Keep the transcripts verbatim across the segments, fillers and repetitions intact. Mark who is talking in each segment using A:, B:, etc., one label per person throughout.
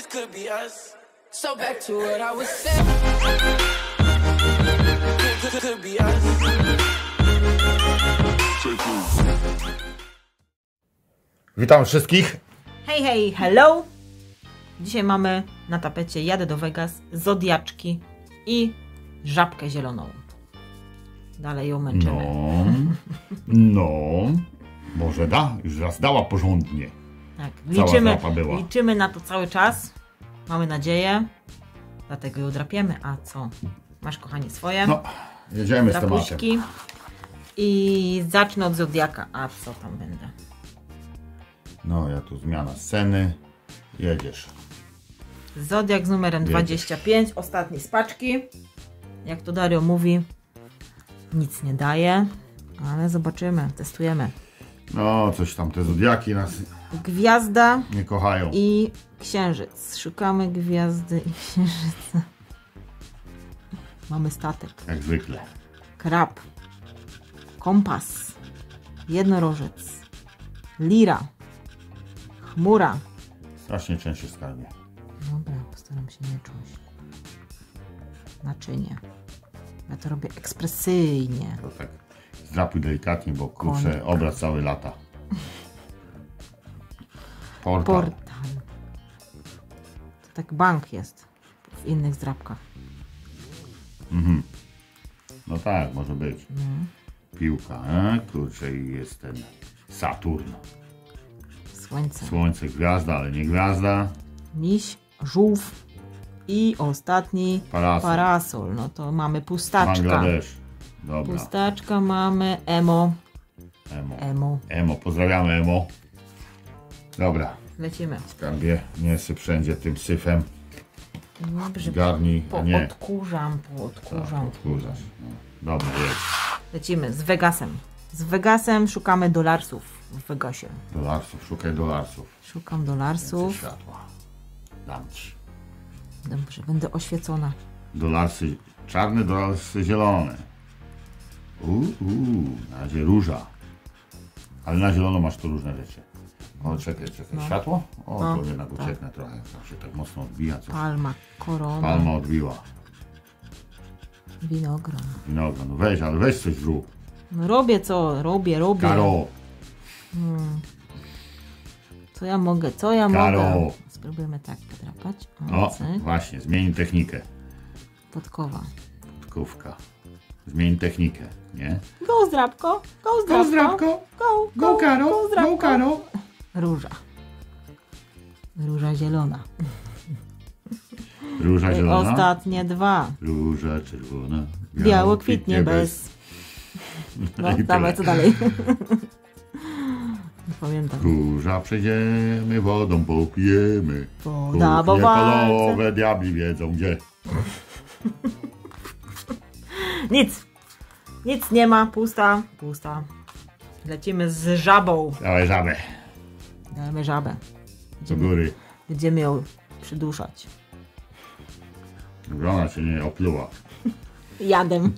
A: could be us. So back to what I was saying. Could, could be us.
B: Witam wszystkich.
C: Hej, hej, hello! Dzisiaj mamy na tapecie Jadę do Vegas, Zodiaczki i Żabkę Zieloną. Dalej ją męczymy.
B: No, no, może da, już raz dała porządnie.
C: Tak,
B: Cała
C: liczymy,
B: drapa była.
C: liczymy na to cały czas. Mamy nadzieję. Dlatego ją drapiemy. A co? Masz, kochani, swoje?
B: No, jedziemy z tematem.
C: Drapuśki. I zacznę od Zodiaka. A co tam będę?
B: No, ja tu zmiana sceny. Jedziesz.
C: Zodiak z numerem
B: Jedziesz.
C: dwadzieścia pięć. Ostatni z paczki. Jak to Dario mówi, nic nie daje. Ale zobaczymy, testujemy.
B: No, coś tam, te zodiaki nas
C: Gwiazda
B: nie kochają.
C: i księżyc. Szukamy gwiazdy i księżyca. Mamy statek.
B: Jak zwykle.
C: Krab. Kompas. Jednorożec. Lira. Chmura.
B: Strasznie częściej skarbie.
C: Dobra, postaram się nie czuć. Naczynie. Ja to robię ekspresyjnie.
B: To tak zdrapuj delikatnie, bo kurczę,
C: Konik.
B: obraz cały lata. Portal.
C: Portal. To tak bank jest w innych zdrapkach.
B: Mhm. No tak, może być.
C: Mhm.
B: Piłka, e? Kurczę, i jest ten Saturn.
C: Słońce.
B: Słońce, gwiazda, ale nie gwiazda.
C: Miś, żółw i ostatni
B: Parasol.
C: parasol. No to mamy pustaczka.
B: Bangladesz. Dobra.
C: Pustaczka mamy emo.
B: Emo.
C: Emo.
B: Emo, pozdrawiamy Emo. Dobra,
C: Lecimy.
B: skarbie, nie syp wszędzie tym syfem.
C: Dobrze.
B: Zgarnij, a nie.
C: Poodkurzam, poodkurzam.
B: Odkurzasz. No. Dobra, jedź.
C: Lecimy z Vegasem. Z Vegasem szukamy dolarsów w Vegasie.
B: Dolarsów, szukaj dolarsów.
C: Szukam
B: Więcej
C: dolarsów.
B: światła. Dam ci.
C: Dobrze, będę oświecona.
B: Dolarsy czarne, dolarsy zielone. Uuu, na razie róża. Ale na zielono masz tu różne rzeczy. O, czekaj, czekaj.
C: No.
B: Światło? O,
C: No,
B: to jednak
C: tak.
B: ucieknę trochę. To się tak mocno odbija. Coś.
C: Palma, korona,
B: Palma odbiła.
C: winogron.
B: Winogron. No weź, ale weź coś zrób.
C: No robię co? Robię, robię.
B: Karo,
C: Hmm. Co ja mogę? Co ja
B: Karo.
C: mogę? Spróbujemy tak podrapać. O,
B: o,
C: cyk.
B: właśnie, zmień technikę.
C: Podkowa.
B: Podkówka. Zmień technikę, nie?
C: Go zdrapko, go zdrapko.
B: Go zdrapko,
C: Go,
B: go Karo,
C: go zdrapko.
B: go Karo.
C: Róża. Róża zielona.
B: Róża zielona.
C: Ostatnie dwa.
B: Róża czerwona.
C: Biało kwitnie bez. No,
B: I
C: dawaj,
B: tyle.
C: co dalej? Nie pamiętam.
B: Kurza przejdziemy, wodą popijemy.
C: Woda, bo
B: Kuchnie
C: walce.
B: polowe, diabli wiedzą gdzie.
C: Nic. Nic nie ma. Pusta. Pusta. Lecimy z żabą.
B: Dawaj żabę,
C: Dajemy żabę.
B: do góry.
C: Będziemy ją przyduszać.
B: Żeby ona cię nie opluła.
C: Jadem.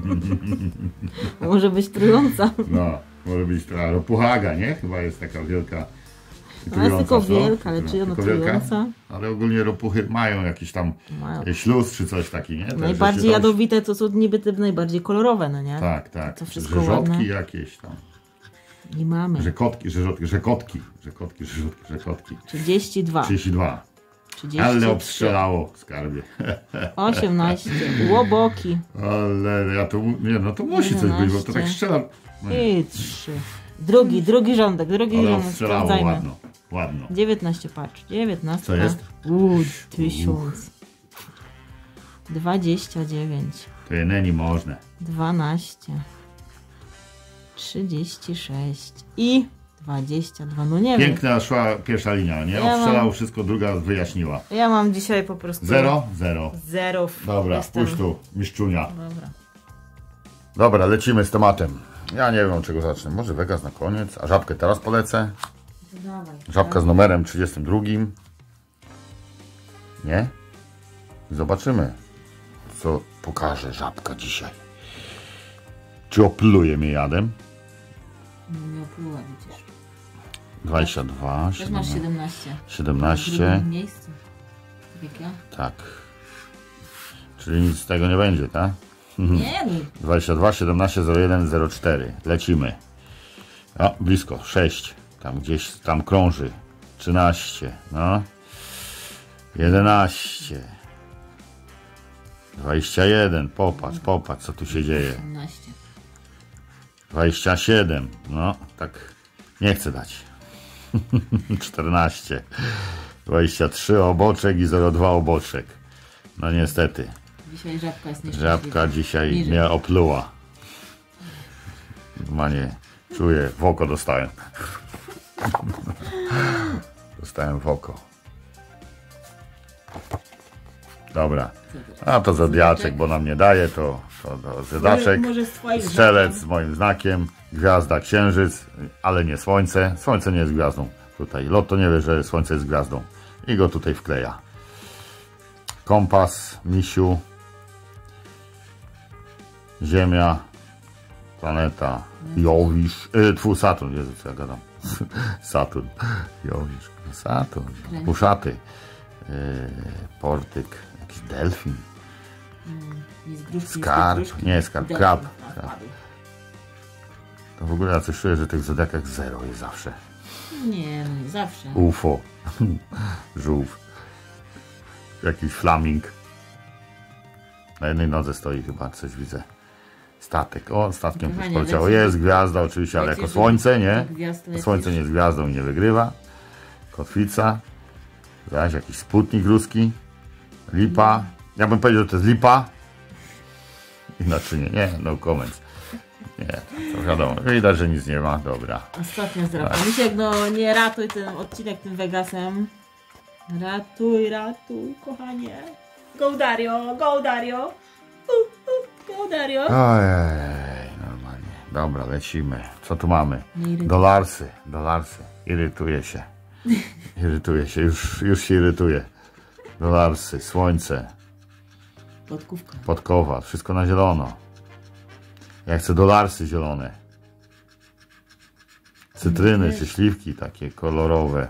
C: Może być trująca.
B: No, może być trochę ropuchaga, nie? Chyba jest taka wielka.
C: Ona jest tylko
B: co?
C: wielka, ale czy ona
B: Tylko wielka?
C: trująca?
B: Ale ogólnie ropuchy mają jakiś tam
C: Mają.
B: śluz czy coś taki, nie? Te
C: Najbardziej
B: rzeczy tam-
C: jadowite to są niby te najbardziej kolorowe, no nie?
B: Tak, tak.
C: To wszystko
B: Rzeżotki
C: ładne.
B: jakieś tam.
C: I mamy.
B: Rzekotki, rzeżotki, rzekotki, rzekotki, rzeżotki, rzekotki.
C: trzydzieści dwa.
B: trzydzieści dwa.
C: trzydzieści
B: Ale
C: trzy.
B: obstrzelało w skarbie.
C: osiemnaście. Łoboki.
B: Ale ja to, nie no to musi coś być, bo to tak
C: jedenaście.
B: strzelam. No nie,
C: I trzy. Drugi, drugi rządek, drugi
B: ale
C: rządek.
B: obstrzelało
C: Sprawdzajmy.
B: ładno, ładno.
C: dziewiętnaście, patrz. dziewiętnaście.
B: Co jest?
C: Uuu, tysiąc. dwadzieścia dziewięć.
B: To jeneni można.
C: dwanaście. trzydzieści sześć. I dwadzieścia dwa. No nie
B: Piękna szła pierwsza linia, nie?
C: Ja
B: Obstrzelało
C: mam-
B: wszystko, druga wyjaśniła.
C: wiem. Ja mam dzisiaj po prostu...
B: Zero? Zero.
C: Zerów.
B: Dobra,
C: Jestem...
B: pójdź tu, mistrzunia.
C: Dobra.
B: Dobra, lecimy z tematem. Ja nie wiem, od czego zacznę. Może Vegas na koniec, a żabkę teraz polecę.
C: Dawaj.
B: Żabka z numerem trzydziestym drugim. Nie? Zobaczymy, co pokaże żabka dzisiaj. Czy opluje mnie jadem?
C: Nie opluła, widzisz.
B: dwadzieścia dwa,
C: Też masz siedemnaście. W
B: siedemnaście,
C: drugim miejscu. jak ja.
B: Tak. Czyli nic z tego nie będzie, tak?
C: Nie, no.
B: dwadzieścia dwa, siedemnaście, zero jeden, zero cztery. Lecimy. O, blisko. sześć. Tam gdzieś tam krąży. trzynaście. No. jedenaście. dwadzieścia jeden. Popatrz, popatrz, co tu się dzieje.
C: osiemnaście.
B: dwadzieścia siedem. No, tak nie chcę dać. czternaście. dwadzieścia trzy oboczek i zero dwa oboczek. No niestety.
C: Dzisiaj żabka jest nieszczęśliwa.
B: Żabka dzisiaj
C: Niżej.
B: mnie opluła. Normalnie czuję, w oko dostałem. Dostałem w oko. Dobra. A to zodiaczek, bo nam nie daje, to, to, to zodiaczek.
C: Może- może z twoim
B: Strzelec
C: znakiem.
B: z moim znakiem. Gwiazda, księżyc, ale nie słońce. Słońce nie jest gwiazdą. Tutaj Lotto nie wie, że słońce jest gwiazdą. I go tutaj wkleja. Kompas, misiu. Ziemia, planeta, Jowisz, y, twój Saturn, Jezu, co ja gadam, Saturn, Jowisz, Saturn, Puszaty, y, Portyk, jakiś delfin,
C: Nic gruszki,
B: Skarb,
C: nic gruszki.
B: nie, skarb,
C: Delfin.
B: krab.
C: A,
B: Krab.
C: padł.
B: To w ogóle ja coś czuję, że tych zodiakach zero jest zawsze,
C: Nie, no nie zawsze.
B: U F O, żółw, jakiś flaming, na jednej nodze stoi chyba, coś widzę. Statek. O, statkiem też
C: Kochanie,
B: poleciało.
C: leci-
B: Jest gwiazda oczywiście, ale
C: lecisz
B: jako
C: do-
B: słońce, nie?
C: do gwiazd lecisz.
B: Słońce nie jest gwiazdą i nie wygrywa. Kotwica. Zaś jakiś sputnik ruski. Lipa. Ja bym powiedział, że to jest lipa. Inaczej nie. Nie, no comments. Nie, to wiadomo. Widać, że nic nie ma. Dobra.
C: Ostatnia zdrapa. Misiek, no nie ratuj ten odcinek tym Vegasem. Ratuj, ratuj, kochanie. Go Dario, go Dario. Uh, uh, go Dario.
B: Ojej, normalnie. Dobra, lecimy. Co tu mamy?
C: Nie irytuj.
B: Dolarsy, dolarsy. Irytuje się. Irytuje się, już, już się irytuje. Dolarsy, słońce,
C: Podkówka.
B: podkowa, wszystko na zielono. Ja chcę dolarsy zielone. Cytryny czy śliwki takie kolorowe.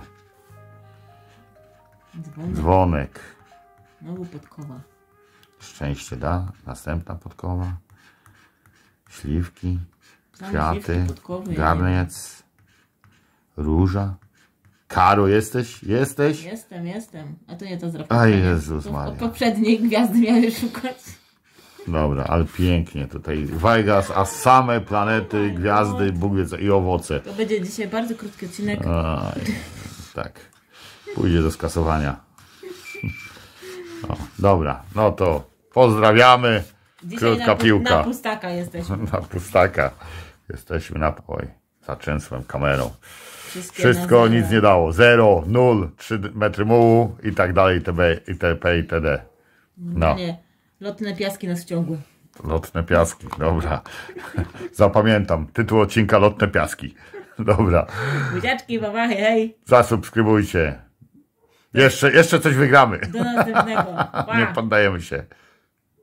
C: Dzwonek.
B: Dzwonek.
C: Znowu podkowa.
B: Szczęście da. Następna podkowa. Śliwki.
C: Same
B: Kwiaty.
C: śliwki, podkowy,
B: Garniec. Róża. Karo, jesteś? Jesteś?
C: Jestem, jestem. A to nie to zdrapa.
B: Aj, Jezus
C: To
B: Maria.
C: od poprzedniej gwiazdy miałeś szukać.
B: Dobra, ale pięknie tutaj. Vegas, a same planety, gwiazdy, Bóg wie co, i owoce.
C: To będzie dzisiaj bardzo krótki odcinek.
B: Aj, tak. Pójdzie do skasowania. No, dobra, no to pozdrawiamy.
C: Dzisiaj
B: Krótka
C: na, pu-
B: piłka.
C: na pustaka jesteśmy.
B: Na pustaka. Jesteśmy na... Oj, zatrzęsłem kamerą.
C: Wszystkie
B: Wszystko
C: na zero.
B: nic nie dało. Zero, nul, trzy metry mułu i tak dalej, itb., itp., itd. No,
C: Nie, lotne piaski nas wciągły.
B: lotne piaski, dobra. Zapamiętam. Tytuł odcinka Lotne piaski. Dobra.
C: Buziaczki, babachy, hej.
B: Zasubskrybujcie. Jeszcze, jeszcze coś wygramy.
C: Do następnego. Pa.
B: Nie poddajemy się.